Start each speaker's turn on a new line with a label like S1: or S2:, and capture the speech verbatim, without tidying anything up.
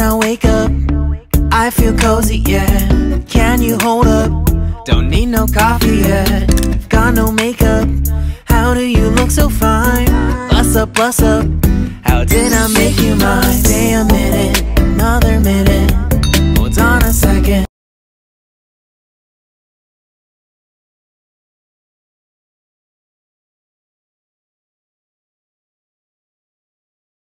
S1: I wake up, I feel cozy, yeah. Can you hold up? Don't need no coffee yet. Got no makeup, how do you look so fine? Bust up, bust up, how did I make you mine?